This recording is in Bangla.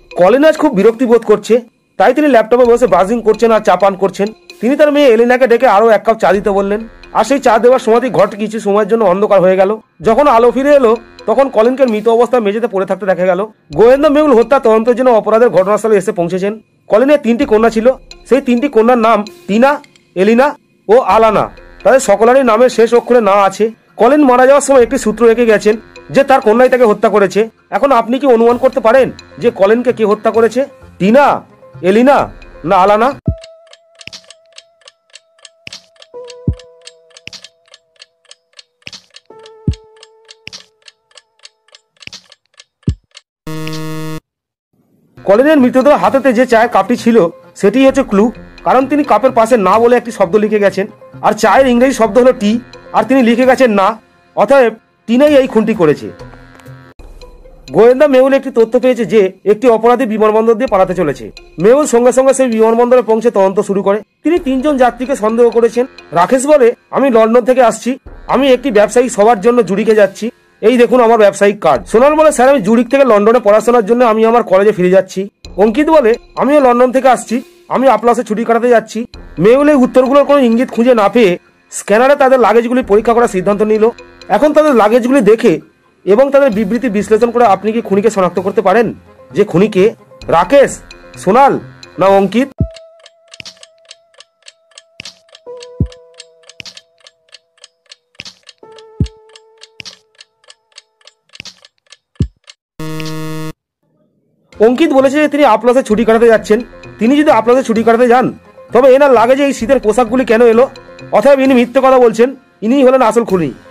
কলিন আজ খুব বিরক্তি বোধ করছে, তাই তিনি ল্যাপটপে বসে ব্রাউজিং করছেন আর চা পান করছেন। তিনি তার মেয়ে এলিনাকে ডেকে আরো 1 কাপ চা দিতে বললেন। আর সেই চা দেওয়ার সময়তেই ঘরটি কিছু সময়ের জন্য অন্ধকার হয়ে গেল। যখন আলো ফিরে এলো তখন কলিনকে মৃত অবস্থায় মেঝেতে পড়ে থাকতে দেখা গেল। গোয়েন্দা মেহুল হত্যা তদন্তের জন্য অপরাধের ঘটনাস্থলে এসে পৌঁছেছেন। কলিনের 3টি কন্যা ছিল। সেই 3টি কন্যার নাম টিনা, এলিনা ও আলানা। তাদের সকলেরই নামের শেষ অক্ষরে না আছে। কলিন মারা যাওয়ার সময় একটি সূত্র রেখে গেছেন যে তার কন্যাই তাকে হত্যা করেছে। এখন আপনি কি অনুমান করতে পারেন যে কলিনকে কে হত্যা করেছে? টিনা, এলিনা না আলানা? কলিনের মৃতদেহ হাতেতে যে চায়ের কাপটি ছিল সেটি হচ্ছে ক্লু, কারণ তিনি কাপের পাশে না বলে একটি শব্দ লিখে গেছেন। আর চায়ের ইংরেজি শব্দ হলো টি, আর তিনি লিখে গেছেন না। অতএব টিনাই এই খুনটি করেছে। গোয়েন্দা মেহুল একটি তথ্য পেয়েছে যে একটি অপরাধী বিমানবন্দর দিয়ে পালাতে চলেছে। মেহুল সঙ্গে সঙ্গে সেই বিমানবন্দরে পৌঁছে তদন্ত শুরু করে। তিনি 3 জন যাত্রীকে সন্দেহ করেছেন। রাকেশ বলে, আমি লন্ডন থেকে আসছি, আমি একটি ব্যবসায়িক সভার জন্য জুরিকে যাচ্ছি, এই দেখুন আমার ব্যবসায়িক কার্ড। সোনাল বলে, স্যার আমি জুরিক থেকে লন্ডনে পড়াশোনার জন্য আমি আমার কলেজে ফিরে যাচ্ছি। অঙ্কিত বলে, আমিও লন্ডন থেকে আসছি, আমি আপলাসে ছুটি কাটাতে যাচ্ছি। মেহুল এই উত্তরগুলোর কোনো ইঙ্গিত খুঁজে না পেয়ে স্ক্যানারে তাদের লাগেজগুলি পরীক্ষা করার সিদ্ধান্ত নিল। এখন তাদের লাগেজগুলি দেখে এবং তাদের বিবৃতি বিশ্লেষণ করে আপনি কি খুনিকে শনাক্ত করতে পারেন যে খুনিকে? রাকেশ, সোনাল না অঙ্কিত? অঙ্কিত বলেছে যে তিনি আপলাসে ছুটি কাটাতে যাচ্ছেন। তিনি যদি আপলাসে ছুটি কাটাতে যান তবে এনার লাগেজে এই শীতের পোশাকগুলি কেন এলো? অথবা ইনি মিথ্যে কথা বলছেন, ইনি হলেন আসল খুনি।